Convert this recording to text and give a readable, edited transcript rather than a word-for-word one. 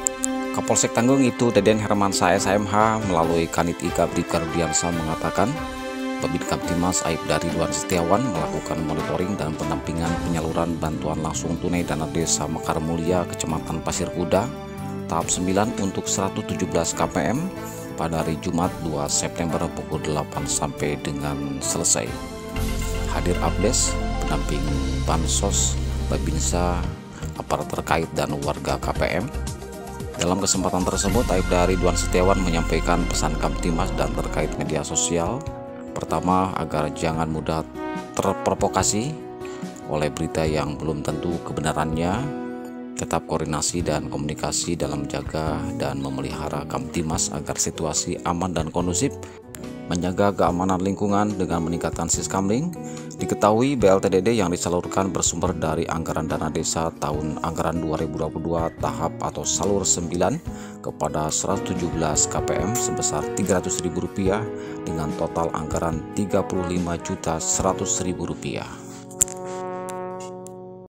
Kapolsek Tanggung itu Deden Hermansyah SMH melalui Kanit IKA Brigjen Rudiansyah mengatakan Babin Kamtimas Aibda Ridwan Setiawan melakukan monitoring dan pendampingan penyaluran bantuan langsung tunai dana desa Mekar Mulia, Kecamatan Pasir Kuda, tahap 9 untuk 117 KPM pada hari Jumat 2 September pukul 8 sampai dengan selesai. Hadir Abdes, pendamping Bansos, Babinsa, aparat terkait dan warga KPM. Dalam kesempatan tersebut, Aibda Ridwan Setiawan menyampaikan pesan Kamtimas dan terkait media sosial. Pertama, agar jangan mudah terprovokasi oleh berita yang belum tentu kebenarannya. Tetap koordinasi dan komunikasi dalam menjaga dan memelihara Kamtimas agar situasi aman dan kondusif, menjaga keamanan lingkungan dengan meningkatkan siskamling. Diketahui BLTDD yang disalurkan bersumber dari anggaran dana desa tahun anggaran 2022 tahap atau salur 9 kepada 117 KPM sebesar Rp300.000 dengan total anggaran Rp35.100.000.